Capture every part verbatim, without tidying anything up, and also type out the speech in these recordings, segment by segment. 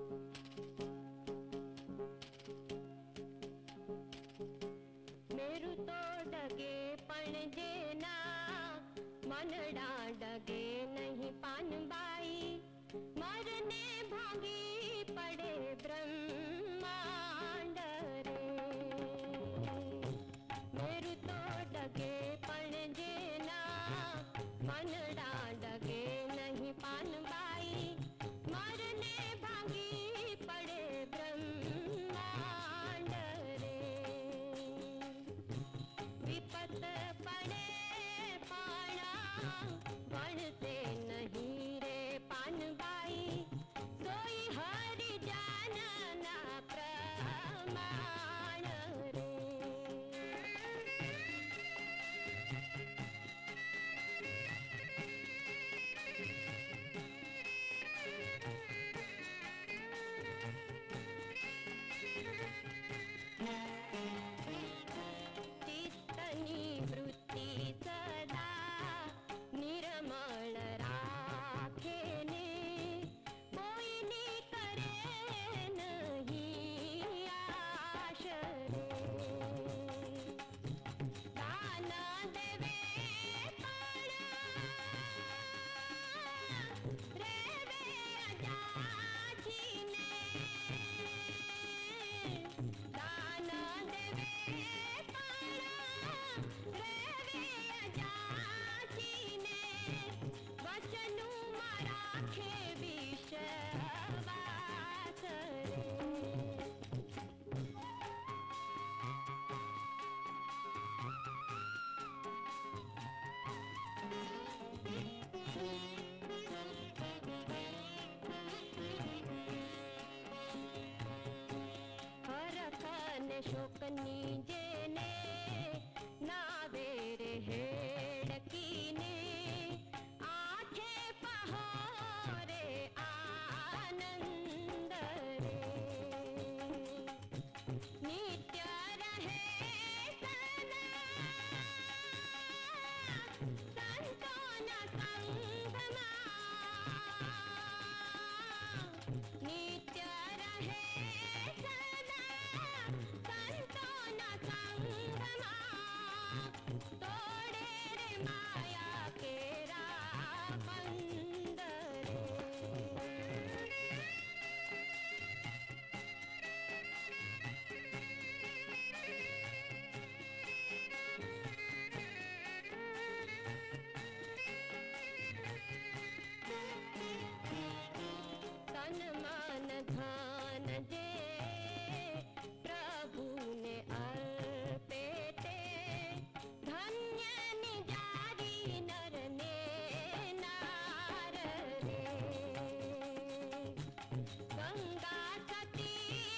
मेरू तो डगे पण जेना मनडा डगे नहीं पान बाई मरने भागी पड़े ब्रह्मांड रे। मेरू तो डगे पण जेना मनडा डगे नहीं पान बाई मरने भागी पड़े ब्रह्मांड रे। विपत पड़े पाना बढ़ते नहीं रे पान बाई सोई हरि जानना प्रमाण रे। चित्तनी वृत्ति सदा निर्मल राखे ने कोई नी करे नहीं आश रे। दान देवे पण रेवे अजाची ने। दान देवे पण रेवे अजाची ने वचनु मा राखे विश्वास रे। हरखन शोकनी जेने नावेरे हेड़कीने आठे पहारे आनंद रे। नित्य रहे सना संतोन संगमा। नित्य रहे सदा संतोन संगमा तोड़े रे माया केरा बंद रे। तन मन धन जे प्रभु ने अर्पेटे धन्य निजारी नर ने नार रे। गंगा सती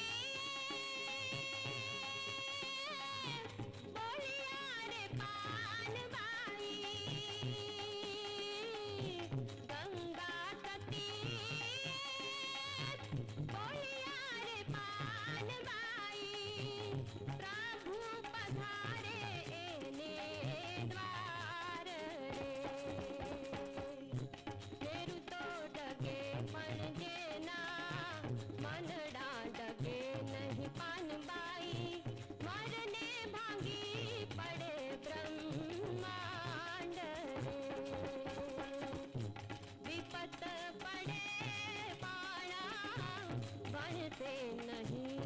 बोलिया रे पान बाई। गंगा सती बोलिया रे पान बाई प्रभु पधारे एने द्वार रे। मेरू तो डगे पण जेना मनडा डगे नहीं पान बाई मरने भागी पड़े ब्रह्मांड रे। विपत पड़े पाना बढ़ते नहीं